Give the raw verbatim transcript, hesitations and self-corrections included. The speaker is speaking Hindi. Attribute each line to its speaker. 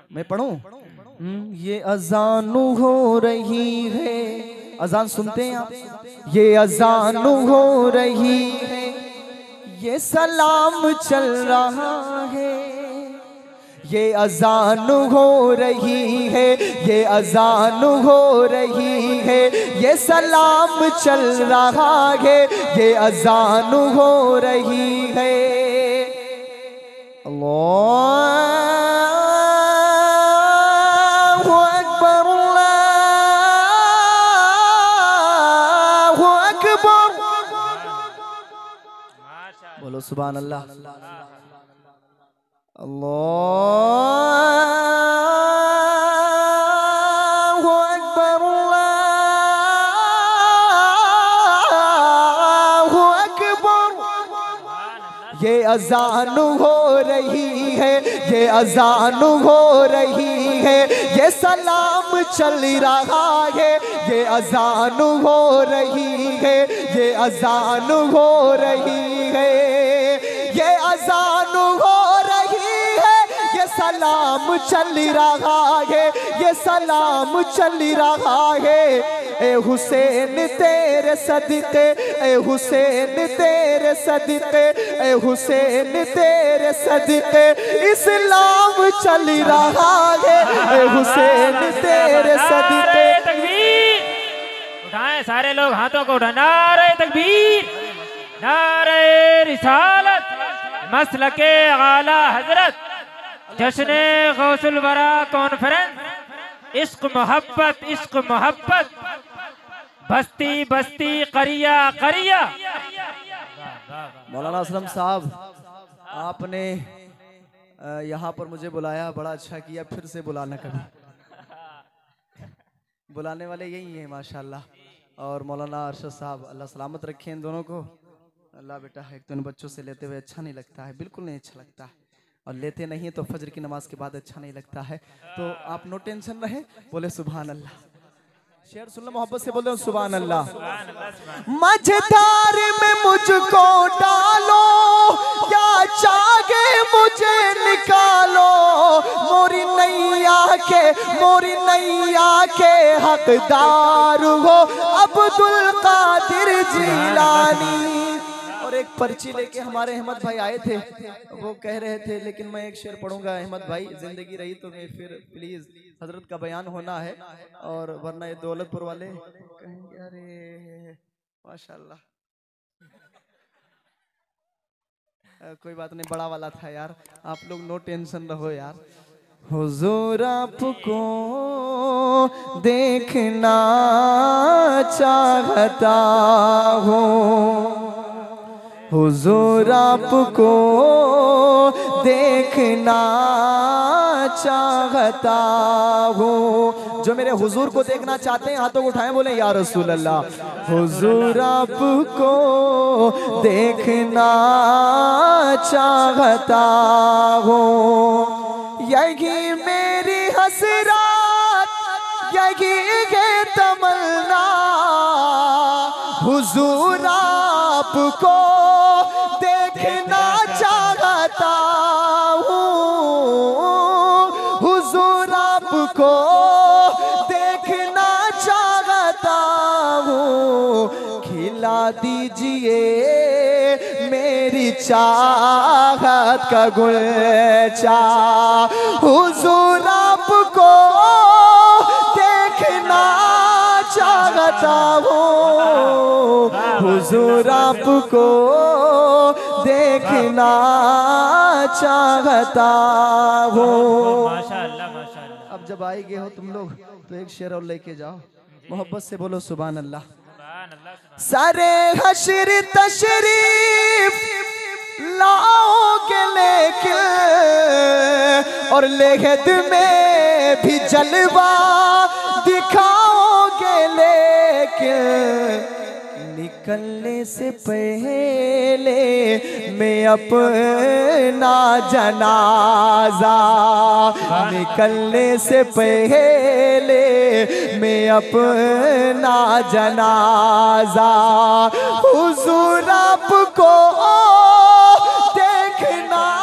Speaker 1: मैं पढ़ूं? ये अजान हो रही है, अजान सुनते हैं आप? ये अजान हो रही है, ये सलाम चल रहा है। ये अजान हो रही है, ये अजान हो रही है, ये सलाम चल रहा है। ये अजान हो रही है। अल्लाह बोलो सुभान अल्लाह। अल्लाहु अकबर, अल्लाहु अकबर। ये अजान हो रही है, ये अजान हो रही है, ये सलाम चल रहा है। ये अजान हो रही है, ये अजान हो रही है, ये अजान हो रही है, ये सलाम चल रहा है, ये सलाम चल रहा है। ए हुसैन तेरे सदके, ए हुसैन तेरे सदके, ए हुसैन तेरे सदके, इस्लाम चल रहा है। ए हुसैन तेरे सदके।
Speaker 2: तकबीर उठाएं सारे लोग, हाथों को उठाएं। नारे तकबीर, नारे रिसालत, मसलके आला हजरत, जश्ने गौसुल वरा कॉन्फ्रेंस, इश्क मोहब्बत, इश्क मोहब्बत, बस्ती बस्ती, करिया करिया।
Speaker 1: मौलाना असलम साहब, आपने यहाँ पर मुझे बुलाया, बड़ा अच्छा किया। फिर से बुलाना कभी, बुलाने वाले यही हैं माशाल्लाह। और मौलाना अरशद साहब, अल्लाह सलामत रखे इन दोनों को। अल्लाह बेटा, एक तो इन बच्चों से लेते हुए अच्छा नहीं लगता है, बिल्कुल नहीं अच्छा लगता है। और लेते नहीं है तो फजर की नमाज के बाद अच्छा नहीं लगता है। तो आप नो टेंशन रहे, बोले सुभान अल्लाह। शेर सुन लो, मोहब्बत से बोले सुभान अल्लाह। मझधार में मुझको डालो, या चाहे मुझे निकालो, मोरी नैया के, मोरी नैया के हकदार हो अब्दुल कादिर जिलानी। और एक पर्ची लेके हमारे अहमद भाई आए थे, वो कह रहे थे, लेकिन मैं एक शेर पढ़ूंगा अहमद भाई, जिंदगी रही तो मैं फिर प्लीज हजरत का बयान होना है, और वरना ये दौलतपुर वाले कहेंगे अरे माशाल्लाह। कोई बात नहीं, बड़ा वाला था यार, आप लोग नो टेंशन रहो यार। हुजूर आपको देखना चाहता हूँ, हुजूर आपको देखना चाहता हूँ। जो मेरे हुजूर को देखना चाहते हैं हाथों को उठाएं, बोले या रसूल अल्लाह। हुजूर आपको देखना चाहता हूँ, यही मेरी हसरत, यही है तमन्ना। हुजूर आपको देखना चाहता हूँ, हुजूर आपको देखना चाहता हूँ। खिला दीजिए मेरी चाहत का गुलचा, हुजूर आपको देखना चाहता हूँ, हुजूर आपको देखना चाहता हूँ।
Speaker 2: माशाअल्लाह माशाअल्लाह।
Speaker 1: अब जब आए गए हो तुम लोग तो एक शेर और लेके जाओ, मोहब्बत से बोलो सुभान अल्लाह। सारे हशर तशरीफ लाओगे लेकिन, और लेहद में भी जलवा दिखाओगे लेकिन, निकलने से पहले मैं अपना जनाजा, निकलने से पहले मैं अपना जनाजा, हुजूर आपको देखना